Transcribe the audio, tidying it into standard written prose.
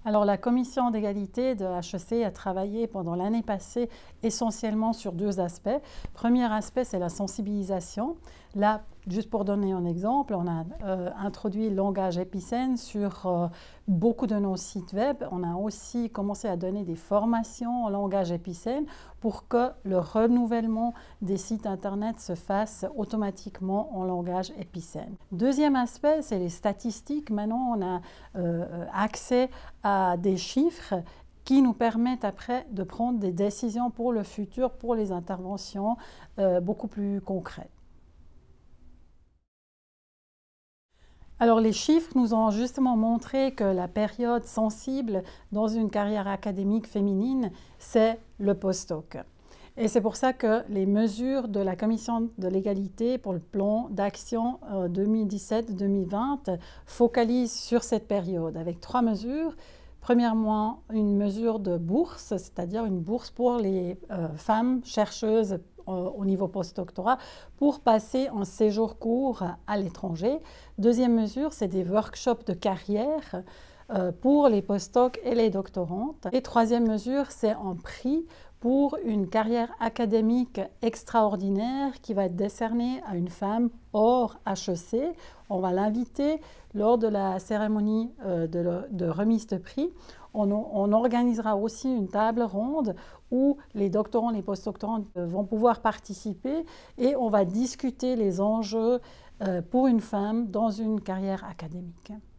Alors, la commission d'égalité de HEC a travaillé pendant l'année passée essentiellement sur deux aspects. Premier aspect, c'est la sensibilisation. Là, juste pour donner un exemple, on a introduit le langage épicène sur beaucoup de nos sites web. On a aussi commencé à donner des formations en langage épicène pour que le renouvellement des sites internet se fasse automatiquement en langage épicène. Deuxième aspect, c'est les statistiques. Maintenant, on a accès à des chiffres qui nous permettent après de prendre des décisions pour le futur, pour les interventions beaucoup plus concrètes. Alors les chiffres nous ont justement montré que la période sensible dans une carrière académique féminine, c'est le post-doc. Et c'est pour ça que les mesures de la Commission de l'égalité pour le plan d'action 2017-2020 focalisent sur cette période avec trois mesures. Premièrement, une mesure de bourse, c'est-à-dire une bourse pour les femmes chercheuses au niveau postdoctorat pour passer en séjour court à l'étranger. Deuxième mesure, c'est des workshops de carrière pour les postdocs et les doctorantes. Et troisième mesure, c'est un prix pour une carrière académique extraordinaire qui va être décernée à une femme hors HEC. On va l'inviter lors de la cérémonie de remise de prix. On organisera aussi une table ronde où les doctorants et les postdoctorants vont pouvoir participer et on va discuter les enjeux pour une femme dans une carrière académique.